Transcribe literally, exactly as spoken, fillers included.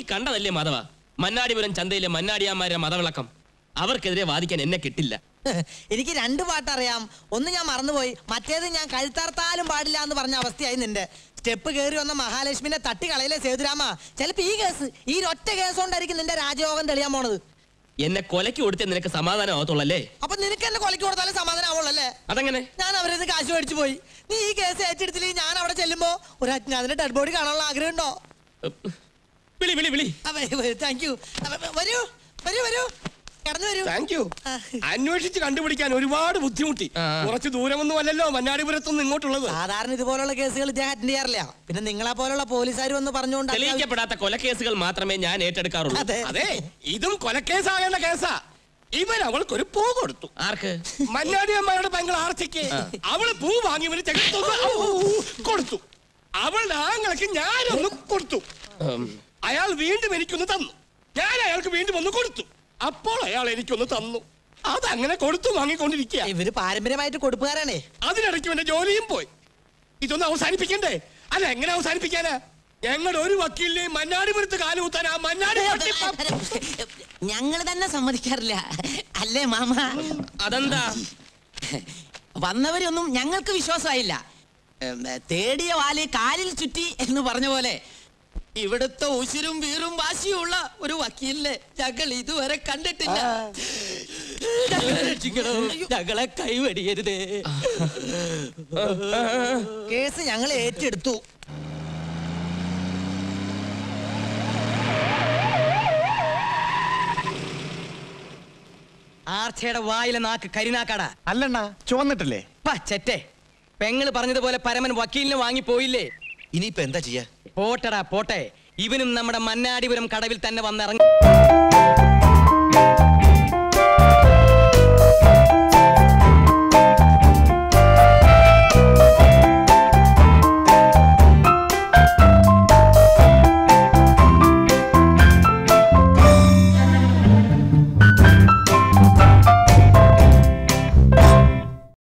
കണ്ടതല്ലേ മാധവ മന്നാടിപുരം ചന്തയിലെ മന്നാടിയാന്മാരുടെ മതവിളക്കം. അവർക്കെതിരെ വാദിക്കാൻ എന്നെ കിട്ടില്ല. എനിക്ക് രണ്ട് പാട്ടറിയാം. ഒന്ന് ഞാൻ മറന്നുപോയി, മറ്റേത് ഞാൻ കഴുത്താർത്താലും പാടില്ല എന്ന് പറഞ്ഞ അവസ്ഥയായി നിന്റെ. സ്റ്റെപ്പ് കയറി വന്ന മഹാലക്ഷ്മിനെ തട്ടി കളയിലെ സേതുരാമ. ചിലപ്പോ ഈ കേസ് ഈ ഒറ്റ കേസ് കൊണ്ടായിരിക്കും നിന്റെ രാജയോഗം തെളിയാൻ പോണത്. എന്നെ കൊലയ്ക്ക് കൊടുത്തേ നിനക്ക് സമാധാനം ആവത്തുള്ളല്ലേ? അപ്പൊ നിനക്ക് എന്നെ കൊലയ്ക്ക് കൊടുത്താലേ സമാധാനം ആവുള്ളല്ലേ? അതെങ്ങനെ? ഞാൻ അവരെ കാശ് മേടിച്ചു പോയി. നീ ഈ കേസ് ഏറ്റെടുത്തില്ലെങ്കിൽ ഞാൻ അവിടെ ചെല്ലുമ്പോ ഒരു അജ്ഞാതിന്റെ ഡെഡ് ബോഡി കാണാനുള്ള ആഗ്രഹം ഉണ്ടോ? വിളി വിളി വിളി. Thank you. വരൂ വരൂ വരൂ കടന്നു വരൂ. Thank you. അന്വേഷിച്ച് കണ്ടുപിടിക്കാൻ ഒരുപാട് ബുദ്ധിമുട്ടി. കുറച്ച് ദൂരമൊന്നും അല്ലല്ലോ മന്നാടിപുരത്തൊന്നും ഇങ്ങോട്ടുള്ളത്. സാധാരണ ഇതുപോലുള്ള കേസുകൾ ഇദ്ദേഹം അറ്റൻഡ് ചെയ്യാറില്ല. പിന്നെ നിങ്ങളെ പോലുള്ള പോലീസുകാർ വന്ന് പറഞ്ഞുകൊണ്ട് തെളിയിക്കപ്പെടാത്ത കൊലക്കേസുകൾ മാത്രമേ ഞാൻ ഏറ്റെടുക്കാറുള്ളൂ. അതെ, ഇതും കൊലക്കേസാകേണ്ട കേസാ. ഇവൻ അവൾക്കൊരു പൂ കൊടുത്തു. ആർക്ക്? മന്നാടിയമ്മയുടെ പെങ്ങൾ ആർച്ചയ്ക്ക്. അവള് പൂ വാങ്ങി ഇവന് കൊടുത്തു. അവളുടെ ആങ്ങൾക്ക് ഞാനൊന്ന് കൊടുത്തു. അയാൾ വീണ്ടും എനിക്കൊന്ന് തന്നു. ഞാൻ അയാൾക്ക് വീണ്ടും ഒന്ന് കൊടുത്തു. അപ്പോൾ അയാൾ എനിക്കൊന്ന് തന്നു. അതങ്ങനെ കൊടുത്തു വാങ്ങിക്കൊണ്ടിരിക്കുക. ഇവര് പാരമ്പര്യമായിട്ട് കൊടുപ്പുകാരാണേ. അതിനിടയ്ക്ക് എന്റെ ജോലിയും പോയി. ഇതൊന്ന് അവസാനിപ്പിക്കണ്ടേ? അല്ല, എങ്ങനെ അവസാനിപ്പിക്കാനാ? ഞങ്ങളുടെ ഒരു വക്കീലിനെ മന്നാടിപുരത്ത് കാലുകുത്താൻ ആ മന്നാടി ഞങ്ങൾ തന്നെ സമ്മതിക്കാറില്ല അല്ലേ മാമ? അതെന്താ? വന്നവരൊന്നും ഞങ്ങൾക്ക് വിശ്വാസമായില്ല. തേടിയ വാല് കാലിൽ ചുറ്റി എന്ന് പറഞ്ഞ പോലെ ഇവിടുത്തെ ഉശിരും വീറും വാശിയുള്ള ഒരു വക്കീലിനെ ഞങ്ങൾ ഇതുവരെ കണ്ടിട്ടില്ല. ഞങ്ങളെ കൈവടിയരുതേ. കേസ് ഞങ്ങൾ ഏറ്റെടുത്തു. ആർച്ചയുടെ വായിലെ നാക്ക് കരിനാക്കട അല്ലണ്ണ, ചുവന്നിട്ടില്ലേ? ചെറ്റേ, പെങ്ങള് പറഞ്ഞതുപോലെ പരമൻ വക്കീലിനെ വാങ്ങിപ്പോയില്ലേ? ഇനിയിപ്പോ എന്താ ചെയ്യാ? പോട്ടടാ പോട്ടെ, ഇവനും നമ്മുടെ മന്നാടിപുരം കടവിൽ തന്നെ വന്നിറങ്ങി.